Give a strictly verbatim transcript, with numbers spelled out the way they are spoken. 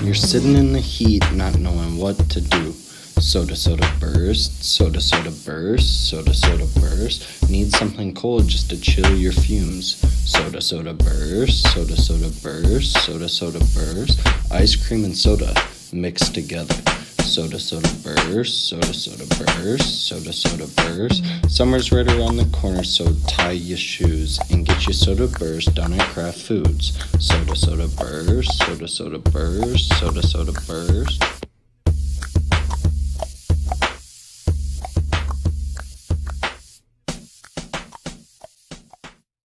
You're sitting in the heat, not knowing what to do. Soda, soda burst, soda, soda burst, soda, soda burst. Need something cold just to chill your fumes. Soda, soda burst, soda, soda burst, soda, soda burst. Ice cream and soda mixed together. Soda, soda burst, soda, soda burst, soda, soda burst. Summer's right around the corner, so tie your shoes and get your soda burst down at Kraft Foods. Soda, soda burst, soda, soda burst, soda, soda burst.